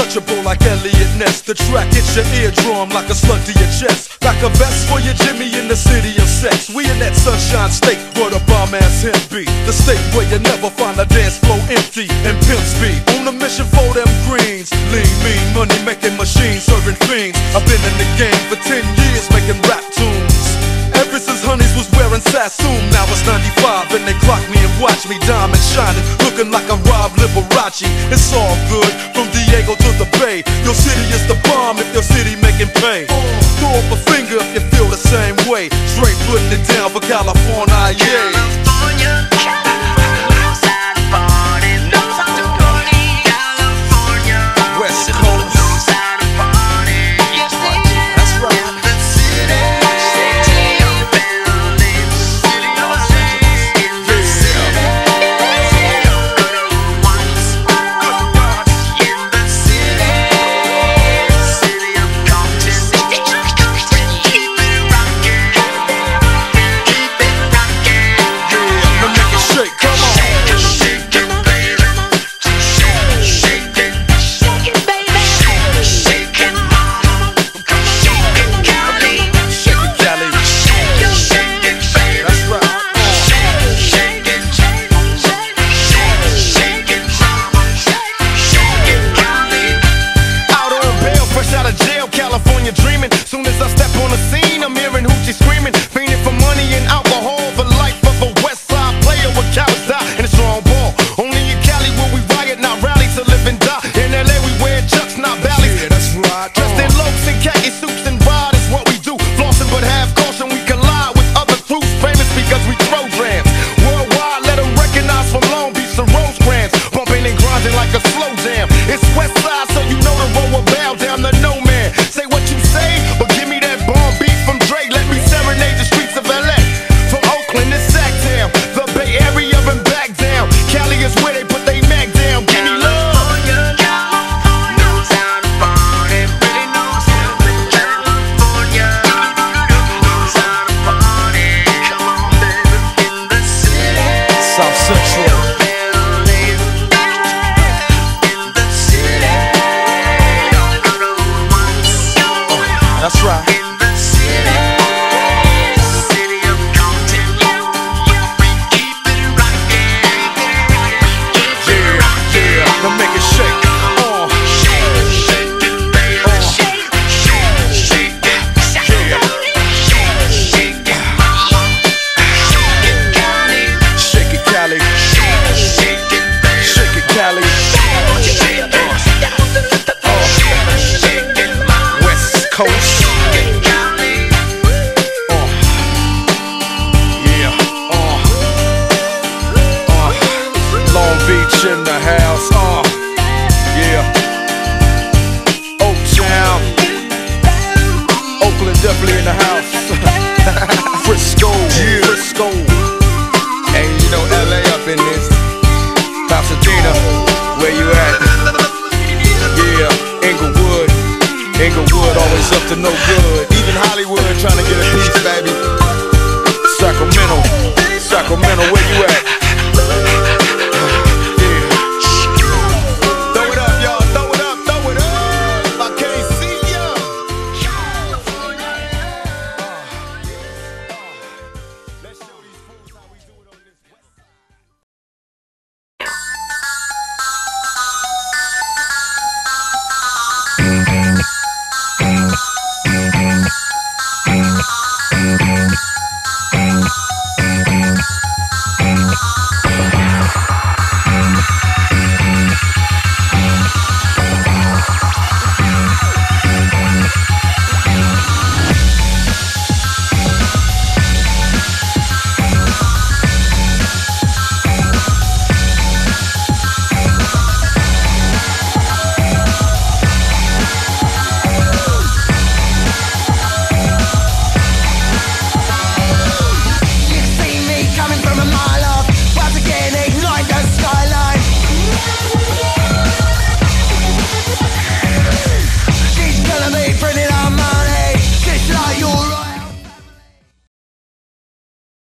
untouchable like Elliot Ness. The track hits your eardrum like a slug to your chest. Like a vest for your Jimmy in the city of sex. We in that sunshine state where the bomb ass him be. The state where you never find a dance floor empty and pimp speed. On a mission for them greens. Lean, mean, money making machines, serving fiends. I've been in the game for 10 years making rap tunes. Ever since Honeys was wearing Sassoon. Now it's 95 and they clock me and watch me diamond shining, looking like I'm Rob Liberace. It's all good from Diego to the Bay. Your city is the bomb if your city making pay. Throw up a finger if you feel the same way. Straight putting it down for California, yeah. California. West Coast. That's right. In the city, city of content, we keep it rocking. Yeah, now make it shake. Shake it, baby. Shake it, shake it, mama. Shake it, Cali. Shake it, Cali. Shake it, baby. Shake it, Cali. West Coast. In the house, yeah. Oaktown, Oakland definitely in the house. Frisco, yeah. Frisco. Hey, you know LA up in this. Pasadena, where you at? Yeah, Inglewood always up to no good. Even Hollywood trying to